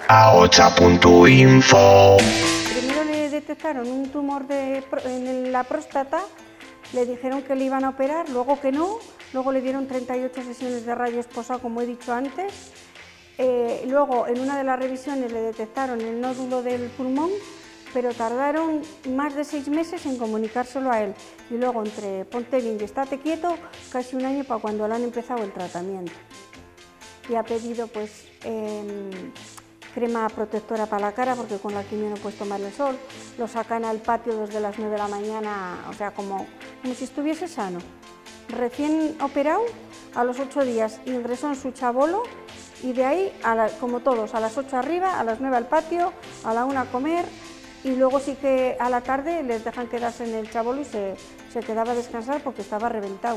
ahocha.info. Primero le detectaron un tumor en la próstata, le dijeron que le iban a operar, luego que no, luego le dieron 38 sesiones de radio esposado, como he dicho antes. Luego en una de las revisiones le detectaron el nódulo del pulmón, pero tardaron más de 6 meses en comunicárselo a él. Y luego entre ponte bien y estate quieto, casi un año para cuando le han empezado el tratamiento. Y ha pedido pues crema protectora para la cara, porque con la quimio no puedes tomarle el sol. Lo sacan al patio desde las 9 de la mañana, o sea, como si estuviese sano. Recién operado, a los 8 días ingresó en su chabolo y de ahí, como todos, a las 8 arriba, a las 9 al patio, a la 1 a comer, y luego sí que a la tarde les dejan quedarse en el chabolo y se quedaba a descansar porque estaba reventado.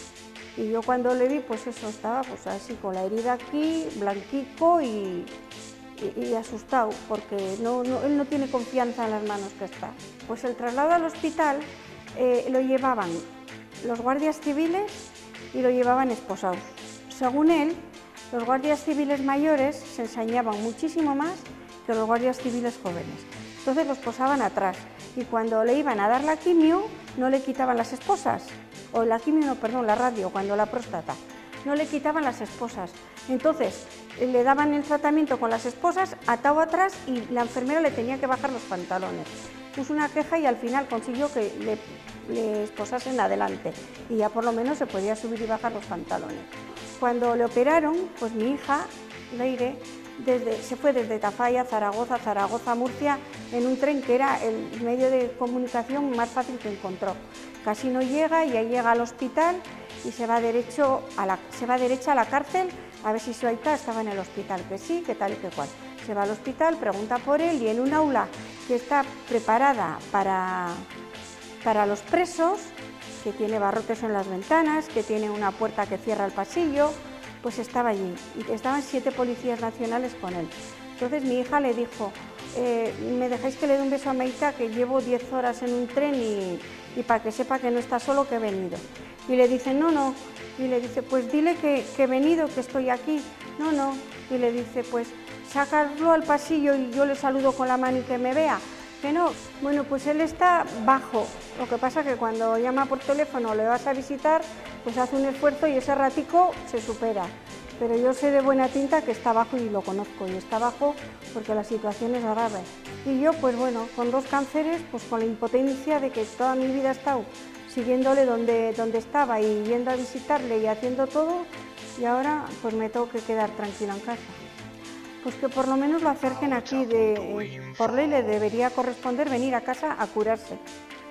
Y yo cuando le vi, pues eso, estaba pues así con la herida aquí, blanquico y asustado, porque él no tiene confianza en las manos que está. Pues el traslado al hospital lo llevaban los guardias civiles y lo llevaban esposados. Según él, los guardias civiles mayores se ensañaban muchísimo más que los guardias civiles jóvenes. Entonces los posaban atrás y cuando le iban a dar la quimio no le quitaban las esposas, o la quimio no, perdón, la radio, cuando la próstata, no le quitaban las esposas. Entonces le daban el tratamiento con las esposas atado atrás y la enfermera le tenía que bajar los pantalones. Puso una queja y al final consiguió que le esposasen adelante y ya por lo menos se podía subir y bajar los pantalones. Cuando le operaron, pues mi hija, Leire, se fue desde Tafalla, Zaragoza, Murcia, en un tren que era el medio de comunicación más fácil que encontró. Casi no llega y ahí llega al hospital y se va derecha a la cárcel a ver si su aita estaba en el hospital, que sí, que tal y que cual. Se va al hospital, pregunta por él y en un aula que está preparada para los presos, que tiene barrotes en las ventanas, que tiene una puerta que cierra el pasillo, pues estaba allí y estaban 7 policías nacionales con él. Entonces mi hija le dijo, ¿me dejáis que le dé un beso a Maita, que llevo 10 horas en un tren y para que sepa que no está solo, que he venido? Y le dice, no, y le dice, pues dile que he venido, que estoy aquí. No, y le dice, pues sácalo al pasillo y yo le saludo con la mano y que me vea. Que no. Bueno, pues él está bajo. Lo que pasa que cuando llama por teléfono o le vas a visitar, pues hace un esfuerzo y ese ratico se supera. Pero yo sé de buena tinta que está bajo y lo conozco, y está bajo porque la situación es grave. Y yo, pues bueno, con 2 cánceres, pues con la impotencia de que toda mi vida he estado siguiéndole donde estaba y yendo a visitarle y haciendo todo, y ahora pues me tengo que quedar tranquila en casa. Pues que por lo menos lo acerquen aquí, por ley le debería corresponder venir a casa a curarse.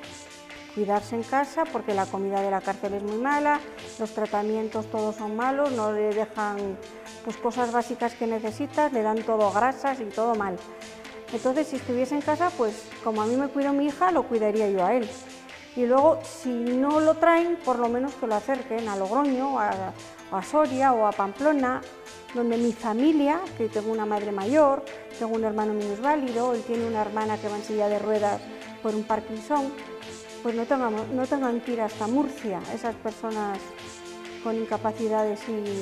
Cuidarse en casa porque la comida de la cárcel es muy mala, los tratamientos todos son malos, no le dejan pues cosas básicas que necesitas, le dan todo grasas y todo mal. Entonces si estuviese en casa, pues como a mí me cuidó mi hija, lo cuidaría yo a él. Y luego si no lo traen, por lo menos que lo acerquen a Logroño, a Soria o a Pamplona, donde mi familia, que tengo una madre mayor, tengo un hermano minusválido, él tiene una hermana que va en silla de ruedas por un Parkinson, pues no tengan que ir hasta Murcia, esas personas con incapacidades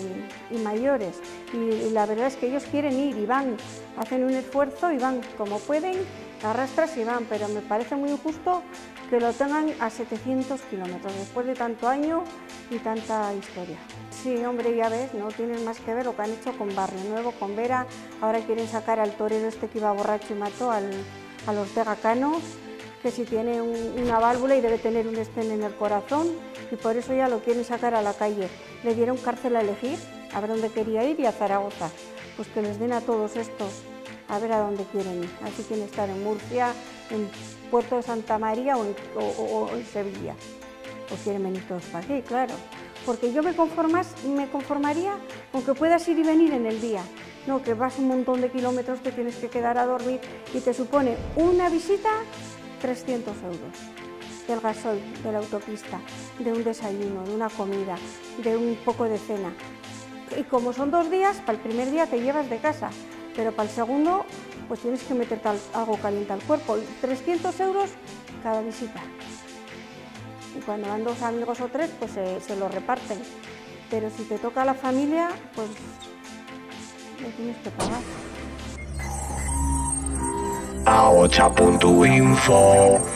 y mayores. Y la verdad es que ellos quieren ir y van, hacen un esfuerzo y van como pueden, arrastras y van, pero me parece muy injusto que lo tengan a 700 kilómetros después de tanto año y tanta historia. Sí, hombre, ya ves, no tienen más que ver lo que han hecho con Barrio Nuevo, con Vera. Ahora quieren sacar al torero este que iba borracho y mató al Ortega Cano, que si tiene una válvula y debe tener un estén en el corazón, y por eso ya lo quieren sacar a la calle. Le dieron cárcel a elegir, a ver dónde quería ir, y a Zaragoza. Pues que les den a todos estos, a ver a dónde quieren ir. Así quieren estar en Murcia, en Puerto de Santa María o en Sevilla. O quieren venir todos para aquí, claro. Porque yo me conformaría con que puedas ir y venir en el día. No, que vas un montón de kilómetros, te tienes que quedar a dormir y te supone una visita 300 euros del gasoil, de la autopista, de un desayuno, de una comida, de un poco de cena. Y como son 2 días, para el primer día te llevas de casa, pero para el segundo pues tienes que meterte algo caliente al cuerpo. 300 euros cada visita. Y cuando van 2 amigos o 3, pues se lo reparten. Pero si te toca a la familia, pues lo tienes que pagar. Ahocha.info